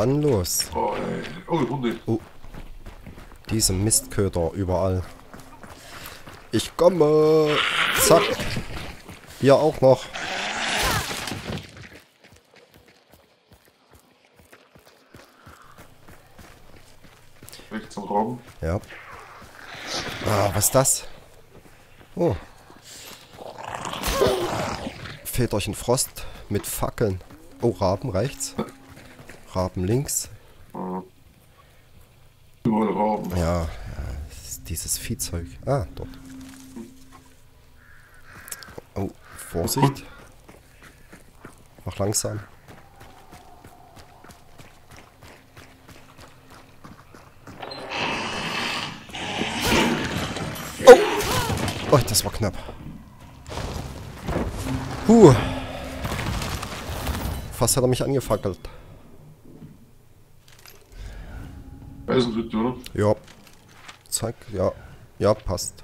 dann los. Oh, ey. Oh, die Hunde. Oh. Diese Mistköder überall. Ich komme. Zack. Hier auch noch. Weg zum Raum. Ja. Ah, was ist das? Oh. Väterchen Frost mit Fackeln. Oh, Raben rechts. Raben links. Überall Raum. Ja, dieses Viehzeug. Ah, dort. Oh, Vorsicht. Mach langsam. Oh! Oh, das war knapp. Fast hat er mich angefackelt. Eisenhütte, oder? Ja. Zack, ja. Ja, passt.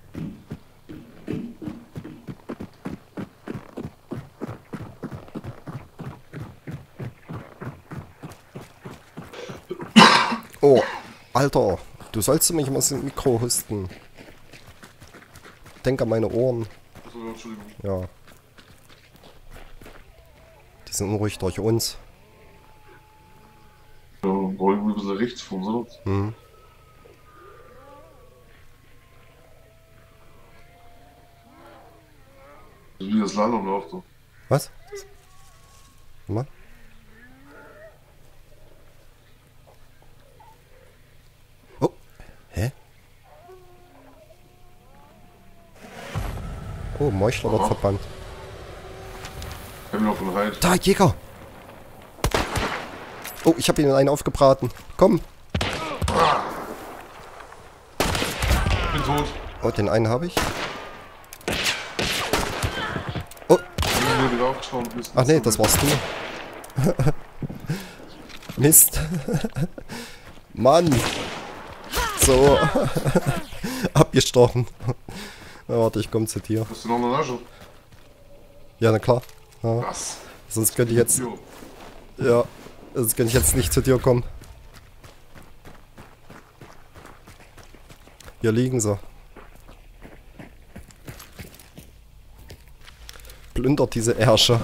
Oh, Alter. Du sollst mich mal ins Mikro husten. Denk an meine Ohren. Achso, ja, Entschuldigung. Ja. Die sind unruhig durch uns. Ja, wollen wir ein bisschen rechts von uns, oder? Hm. Das ist wie das Land läuft da. Was? Mal. Oh. Hä? Oh, Meuchler wird verbannt. Ich hab ihn auf den Reit. Da, Jäger! Oh, ich habe ihnen einen aufgebraten. Komm! Ich bin tot. Oh, den einen habe ich. Oh, Ich bin nur wieder aufgeschaut. ach nee, das warst du. Mist. Mann! So. Abgestochen. Na, warte, ich komme zu dir. Hast du noch eine Lasche? Ja, na klar. Ja. Was? Sonst könnte ich jetzt... Jo. Ja, sonst könnte ich jetzt nicht zu dir kommen. Hier liegen sie. Plündert diese Ärsche.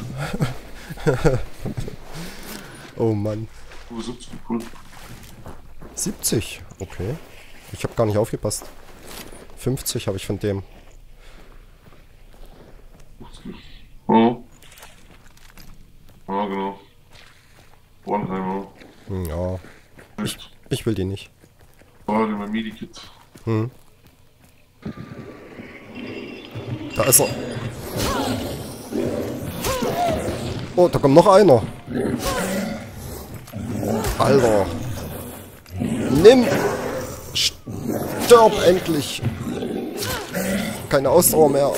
Oh Mann. Du 70, cool. 70? Okay. Ich habe gar nicht aufgepasst. 50 habe ich von dem. Oh. Ja, genau. One-Timer. Ja, Echt. ich will die nicht. Oh, den mein Medikit. Hm. Da ist er. Oh, da kommt noch einer. Alter. Nimm. Stirb endlich. Keine Ausdauer mehr.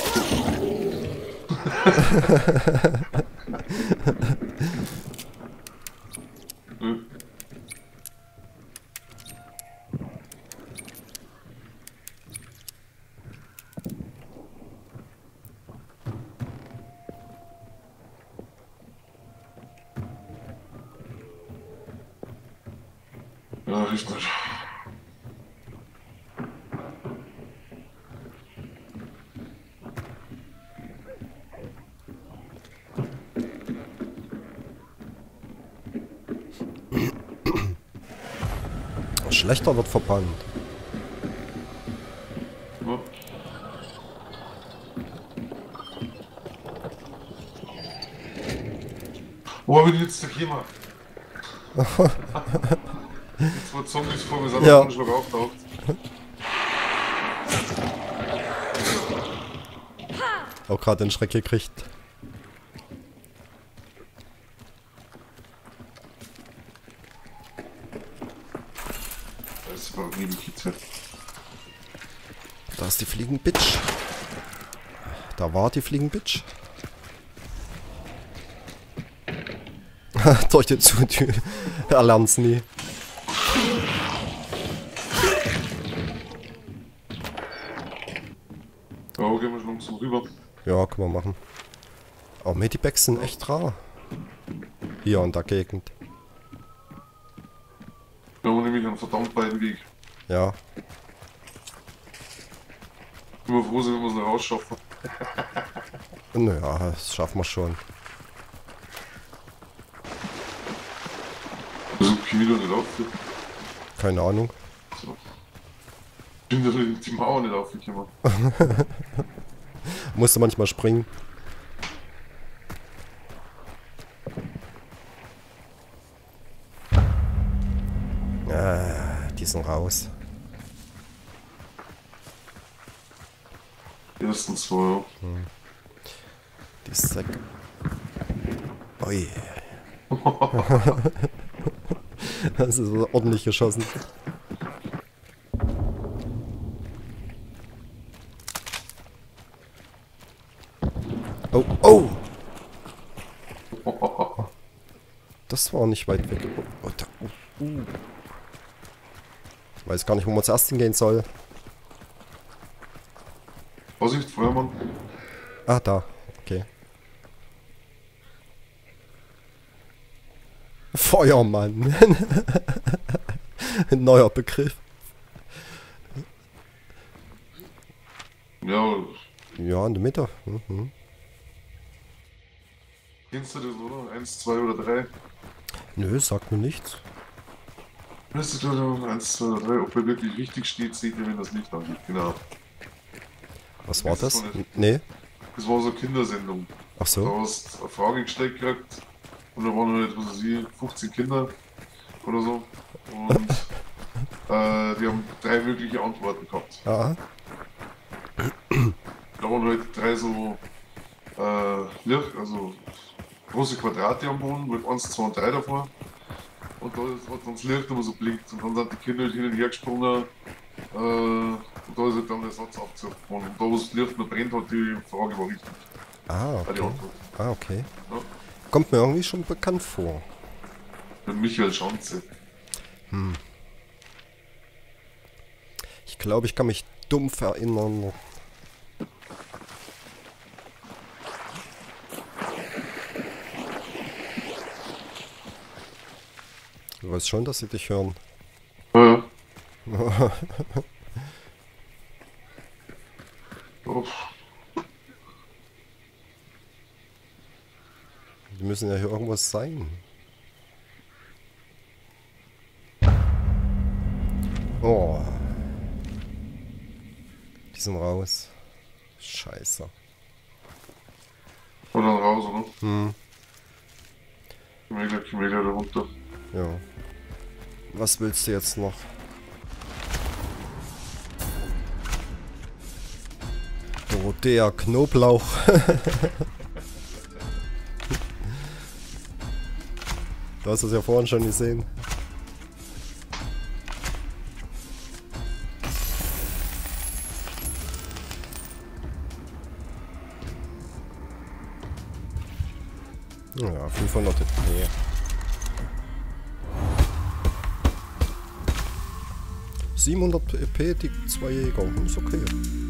Ja, richtig. Schlechter wird verbannt. Ja. Wo haben wir denn jetzt der Klima? Jetzt wird Zombies vor mir selber Ja. Schluck auftaucht. Auch gerade den Schreck gekriegt. Da ist aber neben Kitze. Da ist die Fliegenbitch. Da war die Fliegenbitch. Durch die Zutür. Er lernt's nie. Ja, gehen wir langsam rüber. Ja, können wir machen. Aber Medibags sind echt rar. Hier in der Gegend. Wir haben nämlich einen verdammt weiten Weg. Ja. Immer froh sind, wenn wir es noch rausschaffen. Naja, das schaffen wir schon. Also kann ich da nicht auf. Keine Ahnung. So. Ich bin da die Mauer nicht aufgekommen. Musste manchmal springen. Die sind raus. Die ersten zwei, ja. Die Sack. Ui. Das ist ordentlich geschossen. Oh, oh! Das war nicht weit weg. Oh, da, Weiß gar nicht, wo man zuerst hingehen soll. Vorsicht, Feuermann. Ah, da. Okay. Feuermann. Ein neuer Begriff. Ja, Ja, in der Mitte. Mhm. kennst du das, oder? 1, 2 oder 3? Nö, sagt mir nichts. Weißt du, 1, 2 oder 3, ob er wirklich richtig steht, seht ihr, wenn das Licht angeht. Genau. Was war das? Das war nicht- Nee. Das war so eine Kindersendung. Ach Da so. hast du eine Frage gestellt gekriegt und da waren halt, was weiß ich, 15 Kinder oder so. Und die haben 3 mögliche Antworten gehabt. Ah. Da waren halt 3 so also große Quadrate am Boden, mit 1, 2 und 3 davor. Und da hat dann das Licht immer so blinkt. Und dann sind die Kinder halt hin und her gesprungen. Und da ist halt dann der Satz abgezogen worden. Und da, wo das Licht noch brennt, hat die Frage war richtig. Ah, Die okay. Antwort. Ah, okay. Ja. Kommt mir irgendwie schon bekannt vor. Mit Michael Schanze. Ich glaube, ich kann mich dumpf erinnern. Du weißt schon, dass sie dich hören. Ja. Oh, Die müssen ja hier irgendwas sein. Oh. Die sind raus. Scheiße. und dann raus, oder? Hm, Gehen wir gleich da runter. ja. Was willst du jetzt noch? Dorothea Knoblauch. Du hast es ja vorhin schon gesehen. Ja, 500 EP. $700 EP, die 2 Jäger. Ist okay.